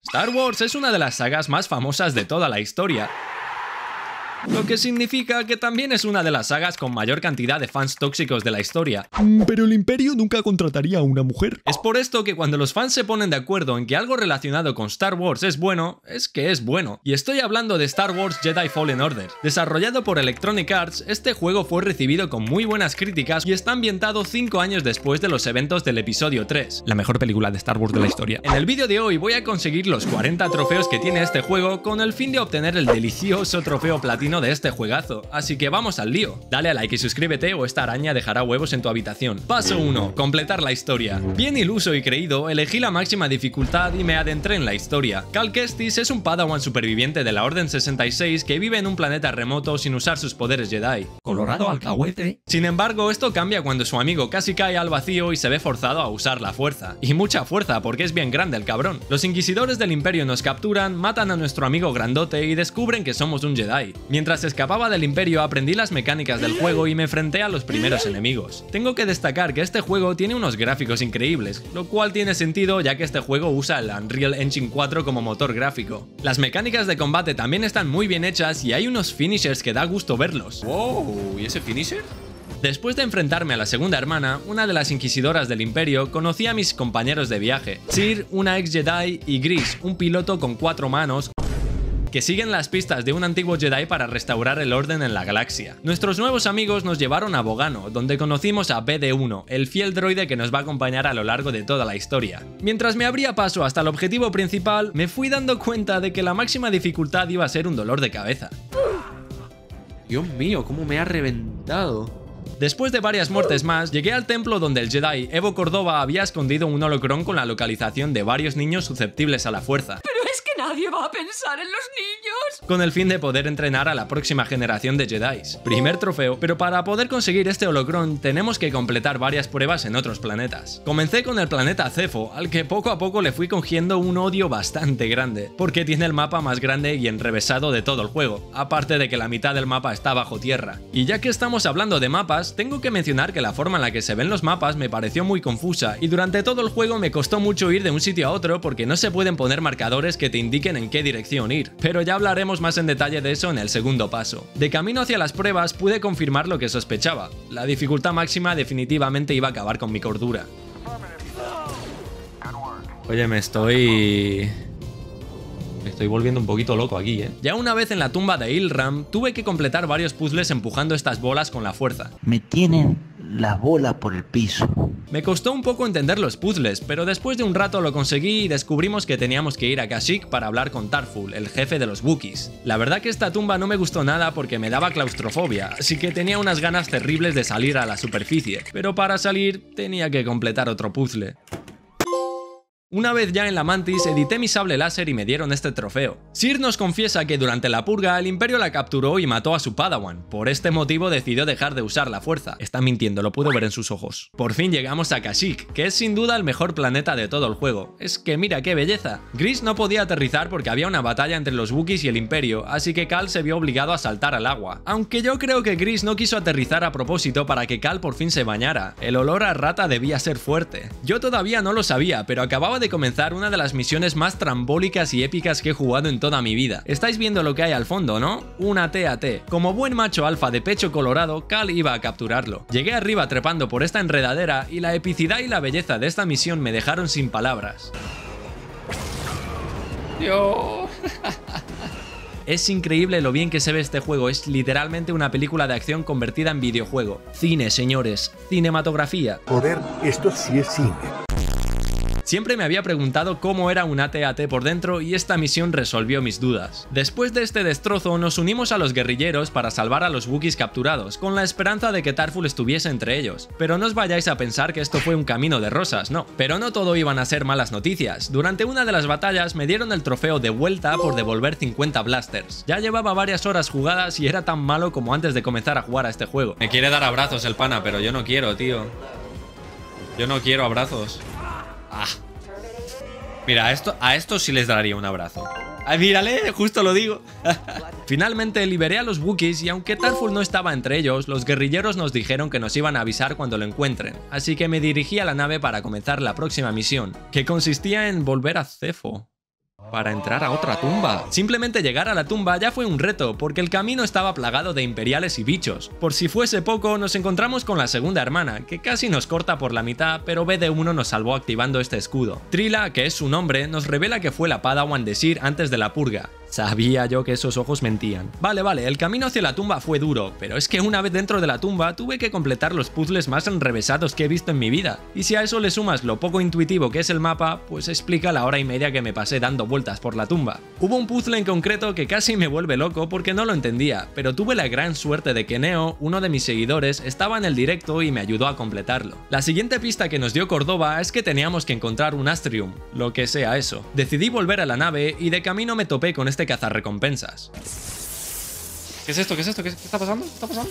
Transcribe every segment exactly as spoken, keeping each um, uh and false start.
Star Wars es una de las sagas más famosas de toda la historia, lo que significa que también es una de las sagas con mayor cantidad de fans tóxicos de la historia. Pero el Imperio nunca contrataría a una mujer. Es por esto que cuando los fans se ponen de acuerdo en que algo relacionado con Star Wars es bueno, es que es bueno. Y estoy hablando de Star Wars Jedi Fallen Order. Desarrollado por Electronic Arts, este juego fue recibido con muy buenas críticas y está ambientado cinco años después de los eventos del episodio tres, la mejor película de Star Wars de la historia. En el vídeo de hoy voy a conseguir los cuarenta trofeos que tiene este juego con el fin de obtener el delicioso trofeo platino de este juegazo, así que vamos al lío. Dale a like y suscríbete o esta araña dejará huevos en tu habitación. Paso uno. Completar la historia. Bien iluso y creído, elegí la máxima dificultad y me adentré en la historia. Cal Kestis es un Padawan superviviente de la Orden sesenta y seis que vive en un planeta remoto sin usar sus poderes Jedi. Colorado alcahuete. Sin embargo, esto cambia cuando su amigo casi cae al vacío y se ve forzado a usar la fuerza. Y mucha fuerza, porque es bien grande el cabrón. Los inquisidores del Imperio nos capturan, matan a nuestro amigo grandote y descubren que somos un Jedi. Mientras escapaba del Imperio aprendí las mecánicas del juego y me enfrenté a los primeros enemigos. Tengo que destacar que este juego tiene unos gráficos increíbles, lo cual tiene sentido ya que este juego usa el Unreal Engine cuatro como motor gráfico. Las mecánicas de combate también están muy bien hechas y hay unos finishers que da gusto verlos. Wow, ¿y ese finisher? Después de enfrentarme a la segunda hermana, una de las inquisidoras del Imperio, conocí a mis compañeros de viaje, Cir, una ex Jedi, y Gris, un piloto con cuatro manos, que siguen las pistas de un antiguo Jedi para restaurar el orden en la galaxia. Nuestros nuevos amigos nos llevaron a Bogano, donde conocimos a B D uno, el fiel droide que nos va a acompañar a lo largo de toda la historia. Mientras me abría paso hasta el objetivo principal, me fui dando cuenta de que la máxima dificultad iba a ser un dolor de cabeza. Dios mío, cómo me ha reventado. Después de varias muertes más, llegué al templo donde el Jedi Evo Cordova había escondido un holocrón con la localización de varios niños susceptibles a la fuerza. Pero es que nadie va a pensar en los niños. Con el fin de poder entrenar a la próxima generación de Jedis. Primer trofeo, pero para poder conseguir este holocrón tenemos que completar varias pruebas en otros planetas. Comencé con el planeta Zefo, al que poco a poco le fui cogiendo un odio bastante grande, porque tiene el mapa más grande y enrevesado de todo el juego, aparte de que la mitad del mapa está bajo tierra. Y ya que estamos hablando de mapas, tengo que mencionar que la forma en la que se ven los mapas me pareció muy confusa y durante todo el juego me costó mucho ir de un sitio a otro porque no se pueden poner marcadores que te indiquen en qué dirección ir, pero ya hablaremos más en detalle de eso en el segundo paso. De camino hacia las pruebas pude confirmar lo que sospechaba, la dificultad máxima definitivamente iba a acabar con mi cordura. Oye, me estoy... Me estoy volviendo un poquito loco aquí, ¿eh? Ya una vez en la tumba de Ilram, tuve que completar varios puzzles empujando estas bolas con la fuerza. Me tienen las bolas por el piso. Me costó un poco entender los puzzles, pero después de un rato lo conseguí y descubrimos que teníamos que ir a Kashyyyk para hablar con Tarful, el jefe de los Wookiees. La verdad que esta tumba no me gustó nada porque me daba claustrofobia, así que tenía unas ganas terribles de salir a la superficie, pero para salir tenía que completar otro puzzle. Una vez ya en la Mantis, edité mi sable láser y me dieron este trofeo. Cir nos confiesa que durante la purga el Imperio la capturó y mató a su Padawan. Por este motivo decidió dejar de usar la fuerza. Está mintiendo, lo puedo ver en sus ojos. Por fin llegamos a Kashyyyk, que es sin duda el mejor planeta de todo el juego. Es que mira qué belleza. Gris no podía aterrizar porque había una batalla entre los Wookiees y el Imperio, así que Cal se vio obligado a saltar al agua. Aunque yo creo que Gris no quiso aterrizar a propósito para que Cal por fin se bañara. El olor a rata debía ser fuerte. Yo todavía no lo sabía, pero acababa de comenzar una de las misiones más trambólicas y épicas que he jugado en toda mi vida. Estáis viendo lo que hay al fondo, ¿no? Una T A T. Como buen macho alfa de pecho colorado, Cal iba a capturarlo. Llegué arriba trepando por esta enredadera y la epicidad y la belleza de esta misión me dejaron sin palabras. Dios. Es increíble lo bien que se ve este juego, es literalmente una película de acción convertida en videojuego. Cine, señores, cinematografía. Joder, esto sí es cine. Siempre me había preguntado cómo era un A T A T por dentro y esta misión resolvió mis dudas. Después de este destrozo nos unimos a los guerrilleros para salvar a los Wookiees capturados, con la esperanza de que Tarful estuviese entre ellos. Pero no os vayáis a pensar que esto fue un camino de rosas, no. Pero no todo iban a ser malas noticias. Durante una de las batallas me dieron el trofeo de vuelta por devolver cincuenta blasters. Ya llevaba varias horas jugadas y era tan malo como antes de comenzar a jugar a este juego. Me quiere dar abrazos el pana, pero yo no quiero, tío. Yo no quiero abrazos. Ah. Mira, a esto, a esto sí les daría un abrazo. Ah, mírale, justo lo digo. Finalmente liberé a los Wookiees y aunque Tarful no estaba entre ellos, los guerrilleros nos dijeron que nos iban a avisar cuando lo encuentren. Así que me dirigí a la nave para comenzar la próxima misión, que consistía en volver a Zefo. para entrar a otra tumba. Simplemente llegar a la tumba ya fue un reto, porque el camino estaba plagado de imperiales y bichos. Por si fuese poco, nos encontramos con la segunda hermana, que casi nos corta por la mitad, pero B D uno nos salvó activando este escudo. Trila, que es su nombre, nos revela que fue la Padawan de Cir antes de la purga. Sabía yo que esos ojos mentían. Vale, vale, el camino hacia la tumba fue duro, pero es que una vez dentro de la tumba tuve que completar los puzzles más enrevesados que he visto en mi vida. Y si a eso le sumas lo poco intuitivo que es el mapa, pues explica la hora y media que me pasé dando vueltas por la tumba. Hubo un puzzle en concreto que casi me vuelve loco porque no lo entendía, pero tuve la gran suerte de que Neo, uno de mis seguidores, estaba en el directo y me ayudó a completarlo. La siguiente pista que nos dio Córdoba es que teníamos que encontrar un Astrium, lo que sea eso. Decidí volver a la nave y de camino me topé con este cazarrecompensas. ¿Qué es esto? ¿Qué es esto? ¿Qué, qué está pasando? ¿Qué está pasando?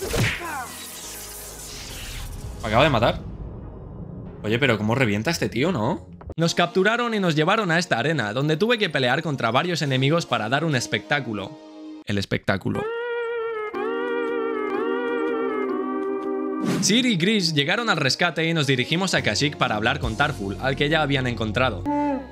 Me acaba de matar. Oye, pero ¿cómo revienta este tío, no? Nos capturaron y nos llevaron a esta arena, donde tuve que pelear contra varios enemigos para dar un espectáculo. El espectáculo. Cir y Grease llegaron al rescate y nos dirigimos a Kashyyyk para hablar con Tarful, al que ya habían encontrado.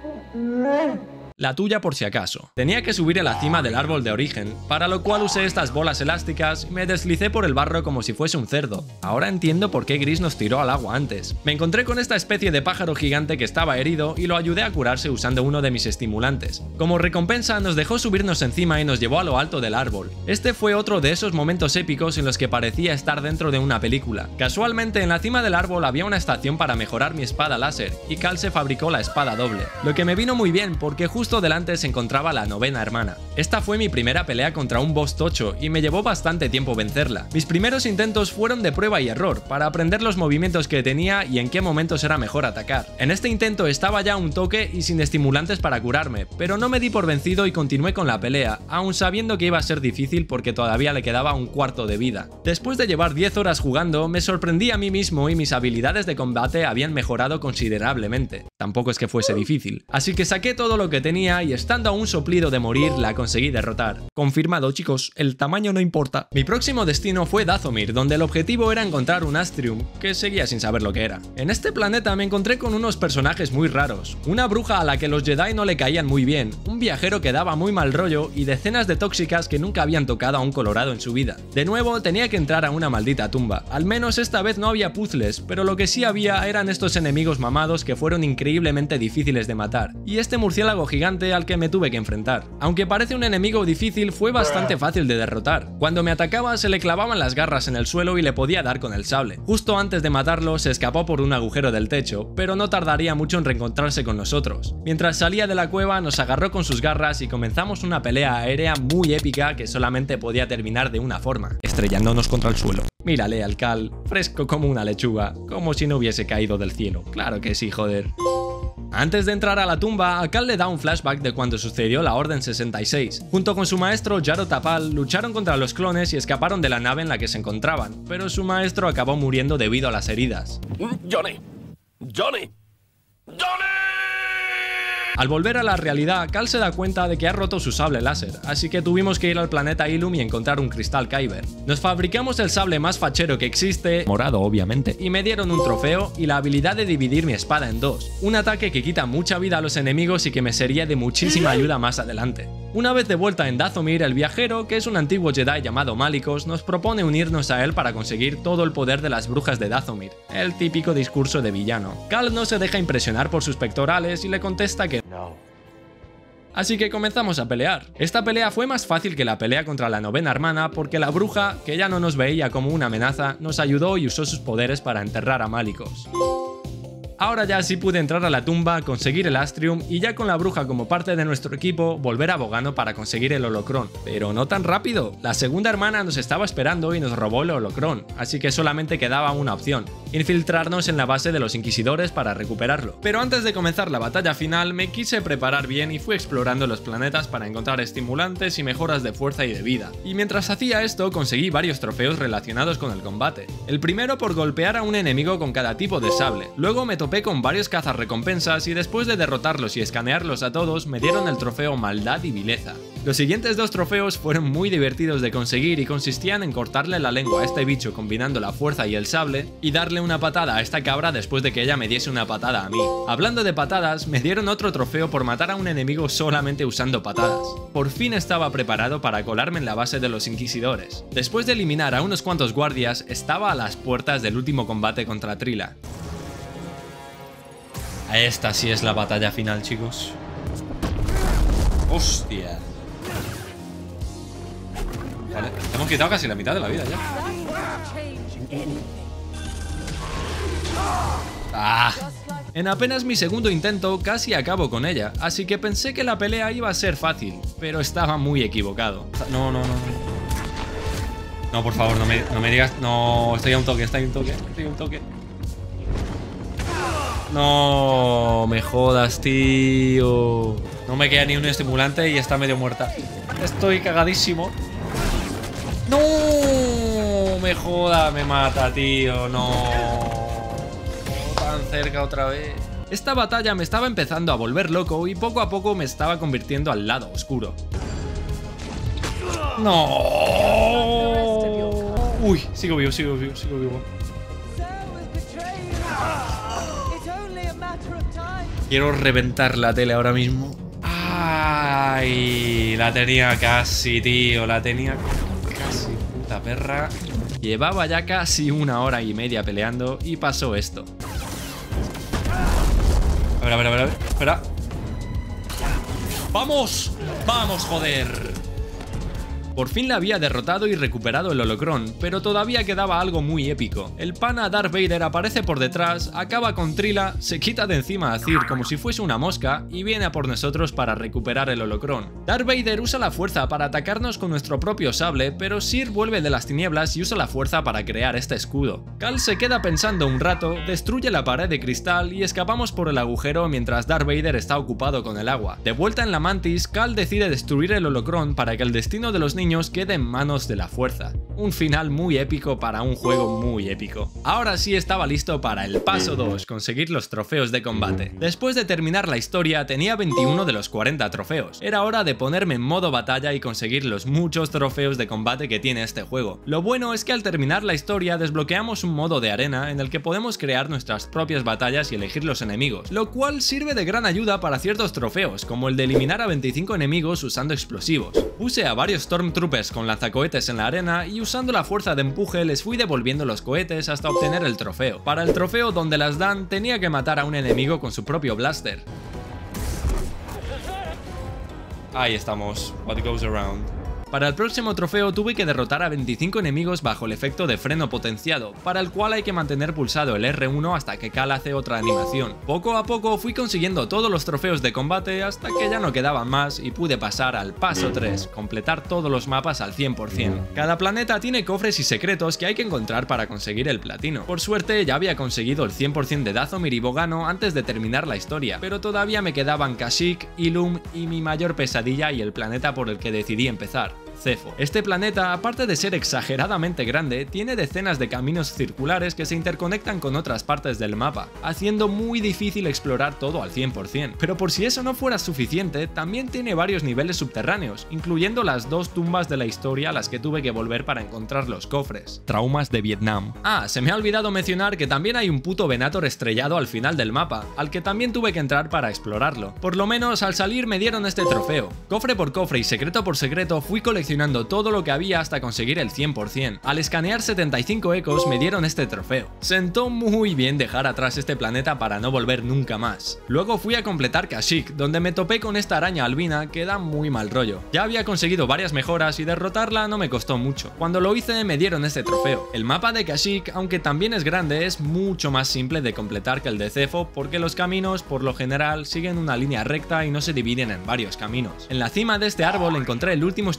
La tuya por si acaso. Tenía que subir a la cima del árbol de origen, para lo cual usé estas bolas elásticas y me deslicé por el barro como si fuese un cerdo. Ahora entiendo por qué Grease nos tiró al agua antes. Me encontré con esta especie de pájaro gigante que estaba herido y lo ayudé a curarse usando uno de mis estimulantes. Como recompensa nos dejó subirnos encima y nos llevó a lo alto del árbol. Este fue otro de esos momentos épicos en los que parecía estar dentro de una película. Casualmente en la cima del árbol había una estación para mejorar mi espada láser y Cal se fabricó la espada doble, lo que me vino muy bien porque justo delante se encontraba la novena hermana. Esta fue mi primera pelea contra un boss tocho y me llevó bastante tiempo vencerla. Mis primeros intentos fueron de prueba y error, para aprender los movimientos que tenía y en qué momentos era mejor atacar. En este intento estaba ya un toque y sin estimulantes para curarme, pero no me di por vencido y continué con la pelea, aun sabiendo que iba a ser difícil porque todavía le quedaba un cuarto de vida. Después de llevar diez horas jugando, me sorprendí a mí mismo y mis habilidades de combate habían mejorado considerablemente. Tampoco es que fuese difícil. Así que saqué todo lo que tenía y estando a un soplido de morir, la conseguí derrotar. Confirmado, chicos, el tamaño no importa. Mi próximo destino fue Dathomir, donde el objetivo era encontrar un Astrium, que seguía sin saber lo que era. En este planeta me encontré con unos personajes muy raros, una bruja a la que los Jedi no le caían muy bien, un viajero que daba muy mal rollo y decenas de tóxicas que nunca habían tocado a un colorado en su vida. De nuevo, tenía que entrar a una maldita tumba. Al menos esta vez no había puzzles, pero lo que sí había eran estos enemigos mamados que fueron increíblemente difíciles de matar, y este murciélago gigante al que me tuve que enfrentar. Aunque parece un enemigo difícil, fue bastante fácil de derrotar. Cuando me atacaba se le clavaban las garras en el suelo y le podía dar con el sable. Justo antes de matarlo se escapó por un agujero del techo, pero no tardaría mucho en reencontrarse con nosotros. Mientras salía de la cueva nos agarró con sus garras y comenzamos una pelea aérea muy épica que solamente podía terminar de una forma, estrellándonos contra el suelo. Mírale al Cal, fresco como una lechuga, como si no hubiese caído del cielo. Claro que sí, joder. Antes de entrar a la tumba, a Cal le da un flashback de cuando sucedió la Orden sesenta y seis. Junto con su maestro Jaro Tapal lucharon contra los clones y escaparon de la nave en la que se encontraban, pero su maestro acabó muriendo debido a las heridas. Johnny, Johnny, Johnny. Al volver a la realidad, Cal se da cuenta de que ha roto su sable láser, así que tuvimos que ir al planeta Ilum y encontrar un cristal Kyber. Nos fabricamos el sable más fachero que existe, morado obviamente, y me dieron un trofeo y la habilidad de dividir mi espada en dos, un ataque que quita mucha vida a los enemigos y que me sería de muchísima ayuda más adelante. Una vez de vuelta en Dathomir, el viajero, que es un antiguo Jedi llamado Malicos, nos propone unirnos a él para conseguir todo el poder de las brujas de Dathomir, el típico discurso de villano. Cal no se deja impresionar por sus pectorales y le contesta que No. Así que comenzamos a pelear. Esta pelea fue más fácil que la pelea contra la novena hermana porque la bruja, que ya no nos veía como una amenaza, nos ayudó y usó sus poderes para enterrar a Malicos. Ahora ya sí pude entrar a la tumba, conseguir el Astrium y ya con la bruja como parte de nuestro equipo, volver a Bogano para conseguir el holocrón. Pero no tan rápido. La segunda hermana nos estaba esperando y nos robó el holocrón, así que solamente quedaba una opción: infiltrarnos en la base de los inquisidores para recuperarlo. Pero antes de comenzar la batalla final me quise preparar bien y fui explorando los planetas para encontrar estimulantes y mejoras de fuerza y de vida. Y mientras hacía esto conseguí varios trofeos relacionados con el combate. El primero por golpear a un enemigo con cada tipo de sable. Luego me topé topé con varios cazarrecompensas y después de derrotarlos y escanearlos a todos me dieron el trofeo Maldad y Vileza. Los siguientes dos trofeos fueron muy divertidos de conseguir y consistían en cortarle la lengua a este bicho combinando la fuerza y el sable y darle una patada a esta cabra después de que ella me diese una patada a mí. Hablando de patadas, me dieron otro trofeo por matar a un enemigo solamente usando patadas. Por fin estaba preparado para colarme en la base de los inquisidores. Después de eliminar a unos cuantos guardias, estaba a las puertas del último combate contra Trilla. Esta sí es la batalla final, chicos. Hostia. Vale, hemos quitado casi la mitad de la vida ya. Ah. En apenas mi segundo intento casi acabo con ella, así que pensé que la pelea iba a ser fácil, pero estaba muy equivocado. No, no, no. No, por favor, no me, no me digas. No, estoy a un toque, estoy a un toque, estoy a un toque. No, me jodas, tío. No me queda ni un estimulante y está medio muerta. Estoy cagadísimo. No, me joda, me mata, tío. No. Tan cerca otra vez. Esta batalla me estaba empezando a volver loco y poco a poco me estaba convirtiendo al lado oscuro. No. Uy, sigo vivo, sigo vivo, sigo vivo. Quiero reventar la tele ahora mismo. Ay, la tenía casi, tío. La tenía casi, puta perra. Llevaba ya casi una hora y media peleando y pasó esto. A ver, a ver, a ver, a ver. Espera. ¡Vamos! ¡Vamos, joder! Por fin la había derrotado y recuperado el holocrón, pero todavía quedaba algo muy épico. El pana Darth Vader aparece por detrás, acaba con Trilla, se quita de encima a Cir como si fuese una mosca y viene a por nosotros para recuperar el holocrón. Darth Vader usa la fuerza para atacarnos con nuestro propio sable, pero Cir vuelve de las tinieblas y usa la fuerza para crear este escudo. Cal se queda pensando un rato, destruye la pared de cristal y escapamos por el agujero mientras Darth Vader está ocupado con el agua. De vuelta en la Mantis, Cal decide destruir el holocrón para que el destino de los niños quede en manos de la fuerza. Un final muy épico para un juego muy épico. Ahora sí estaba listo para el paso dos, conseguir los trofeos de combate. Después de terminar la historia tenía veintiuno de los cuarenta trofeos. Era hora de ponerme en modo batalla y conseguir los muchos trofeos de combate que tiene este juego. Lo bueno es que al terminar la historia desbloqueamos un modo de arena en el que podemos crear nuestras propias batallas y elegir los enemigos, lo cual sirve de gran ayuda para ciertos trofeos, como el de eliminar a veinticinco enemigos usando explosivos. Puse a varios Stormtroopers con lanzacohetes en la arena y usando la fuerza de empuje les fui devolviendo los cohetes hasta obtener el trofeo. Para el trofeo donde las dan tenía que matar a un enemigo con su propio blaster. Ahí estamos. What goes around. Para el próximo trofeo tuve que derrotar a veinticinco enemigos bajo el efecto de freno potenciado, para el cual hay que mantener pulsado el erre uno hasta que Cal hace otra animación. Poco a poco fui consiguiendo todos los trofeos de combate hasta que ya no quedaban más y pude pasar al paso tres, completar todos los mapas al cien por cien. Cada planeta tiene cofres y secretos que hay que encontrar para conseguir el platino. Por suerte ya había conseguido el cien por cien de Dathomir y Bogano antes de terminar la historia, pero todavía me quedaban Kashyyyk, Ilum y mi mayor pesadilla y el planeta por el que decidí empezar. Zefo. Este planeta, aparte de ser exageradamente grande, tiene decenas de caminos circulares que se interconectan con otras partes del mapa, haciendo muy difícil explorar todo al cien por cien. Pero por si eso no fuera suficiente, también tiene varios niveles subterráneos, incluyendo las dos tumbas de la historia a las que tuve que volver para encontrar los cofres. Traumas de Vietnam. Ah, se me ha olvidado mencionar que también hay un puto Venator estrellado al final del mapa, al que también tuve que entrar para explorarlo. Por lo menos al salir me dieron este trofeo. Cofre por cofre y secreto por secreto fui coleccionando todo lo que había hasta conseguir el cien por cien. Al escanear setenta y cinco ecos me dieron este trofeo. Sentó muy bien dejar atrás este planeta para no volver nunca más. Luego fui a completar Kashyyyk, donde me topé con esta araña albina que da muy mal rollo. Ya había conseguido varias mejoras y derrotarla no me costó mucho. Cuando lo hice me dieron este trofeo. El mapa de Kashyyyk, aunque también es grande, es mucho más simple de completar que el de Zefo porque los caminos, por lo general, siguen una línea recta y no se dividen en varios caminos. En la cima de este árbol encontré el último estimulante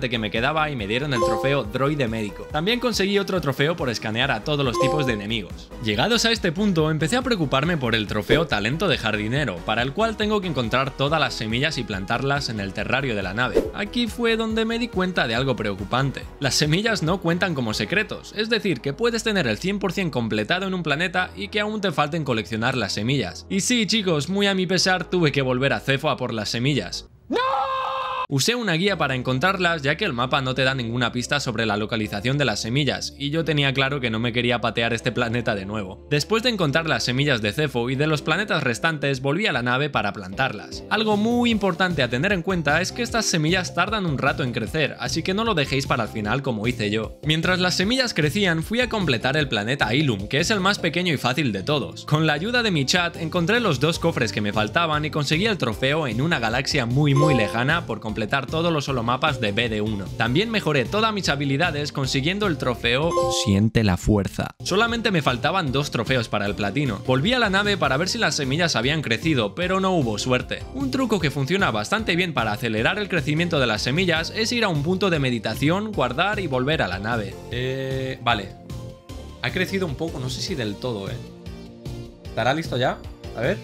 suerte que me quedaba y me dieron el trofeo Droide Médico. También conseguí otro trofeo por escanear a todos los tipos de enemigos. Llegados a este punto, empecé a preocuparme por el trofeo Talento de Jardinero, para el cual tengo que encontrar todas las semillas y plantarlas en el terrario de la nave. Aquí fue donde me di cuenta de algo preocupante. Las semillas no cuentan como secretos, es decir, que puedes tener el cien por cien completado en un planeta y que aún te falten coleccionar las semillas. Y sí, chicos, muy a mi pesar tuve que volver a Cefo a por las semillas. Usé una guía para encontrarlas, ya que el mapa no te da ninguna pista sobre la localización de las semillas, y yo tenía claro que no me quería patear este planeta de nuevo. Después de encontrar las semillas de Cefo y de los planetas restantes, volví a la nave para plantarlas. Algo muy importante a tener en cuenta es que estas semillas tardan un rato en crecer, así que no lo dejéis para el final como hice yo. Mientras las semillas crecían, fui a completar el planeta Ilum, que es el más pequeño y fácil de todos. Con la ayuda de mi chat, encontré los dos cofres que me faltaban y conseguí el trofeo en una galaxia muy muy lejana por completar completar todos los holomapas de B D uno. También mejoré todas mis habilidades consiguiendo el trofeo Siente la Fuerza. Solamente me faltaban dos trofeos para el platino. Volví a la nave para ver si las semillas habían crecido, pero no hubo suerte. Un truco que funciona bastante bien para acelerar el crecimiento de las semillas es ir a un punto de meditación, guardar y volver a la nave. Eh... Vale. Ha crecido un poco, no sé si del todo, eh. ¿Estará listo ya? A ver.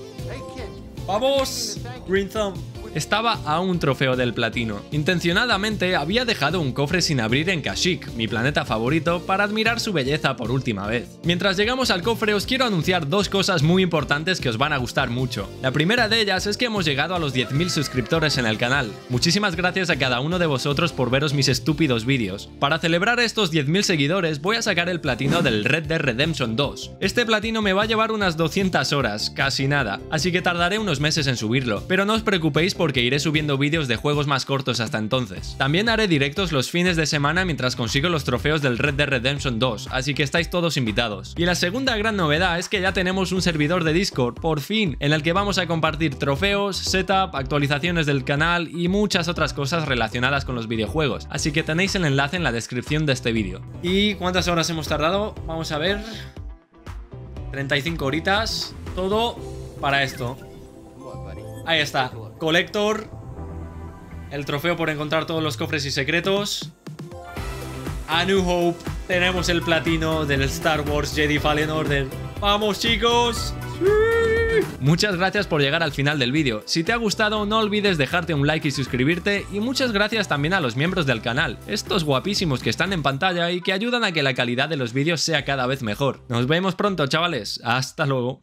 ¡Vamos! Green Thumb. Estaba a un trofeo del platino. Intencionadamente había dejado un cofre sin abrir en Kashyyyk, mi planeta favorito, para admirar su belleza por última vez. Mientras llegamos al cofre os quiero anunciar dos cosas muy importantes que os van a gustar mucho. La primera de ellas es que hemos llegado a los diez mil suscriptores en el canal. Muchísimas gracias a cada uno de vosotros por veros mis estúpidos vídeos. Para celebrar estos diez mil seguidores voy a sacar el platino del Red Dead Redemption dos. Este platino me va a llevar unas doscientas horas, casi nada, así que tardaré unos meses en subirlo, pero no os preocupéis por porque iré subiendo vídeos de juegos más cortos hasta entonces. También haré directos los fines de semana mientras consigo los trofeos del Red Dead Redemption dos, así que estáis todos invitados. Y la segunda gran novedad es que ya tenemos un servidor de Discord, por fin, en el que vamos a compartir trofeos, setup, actualizaciones del canal y muchas otras cosas relacionadas con los videojuegos, así que tenéis el enlace en la descripción de este vídeo. ¿Y cuántas horas hemos tardado? Vamos a ver... treinta y cinco horitas, todo para esto. Ahí está, Collector, el trofeo por encontrar todos los cofres y secretos. A New Hope, tenemos el platino del Star Wars Jedi Fallen Order. ¡Vamos, chicos! ¡Sí! Muchas gracias por llegar al final del vídeo. Si te ha gustado no olvides dejarte un like y suscribirte, y muchas gracias también a los miembros del canal, estos guapísimos que están en pantalla y que ayudan a que la calidad de los vídeos sea cada vez mejor. Nos vemos pronto, chavales. Hasta luego.